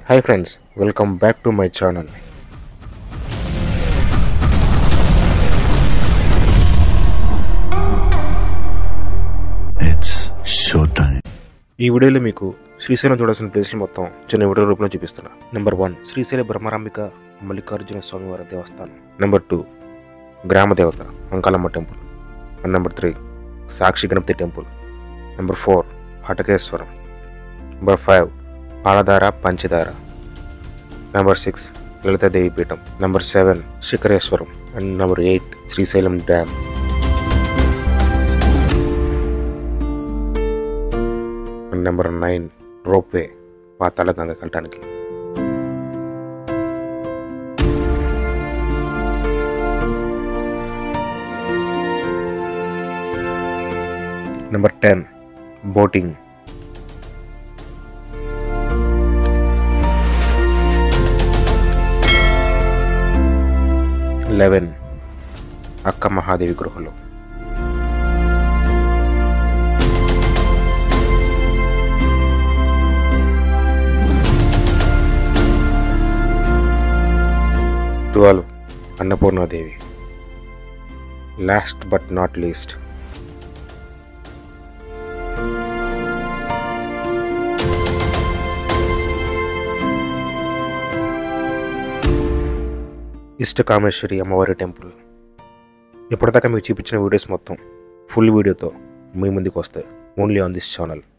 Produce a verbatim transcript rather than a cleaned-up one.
Hi friends, welcome back to my channel. It's show time. ఈ వీడియోలో మీకు శ్రీశైలం చూడాల్సిన ప్లేస్లు మొత్తం చిన్న వీడియో రూపంలో చూపిస్తున్నా. నెంబర్ వన్, శ్రీశైల బ్రహ్మరాంబిక మల్లికార్జున స్వామివారి దేవస్థానం. నెంబర్ టూ, గ్రామదేవత Ankalamma temple. And number three, Sakshi Ganapathi temple. Number four, Hatakeswaram. Number five, Paladhara Panchadhara. Number six, Lalithadevi పీఠం. Number seven, Sikhareswaram. And number eight, Srisailam dam. And number nine, ropeway పాతాళ గంగకి వెళ్ళటానికి. Number ten, boating. Eleven, Akka Mahadevi గృహలు. Twelve, Annapurnadevi. Last but not least, Ishtakameswari అమ్మవారి temple. ఇప్పటిదాకా మీకు చూపించిన videos మొత్తం ఫుల్ వీడియోతో మీ ముందుకు వస్తాయి ఓన్లీ ఆన్ దిస్ ఛానల్.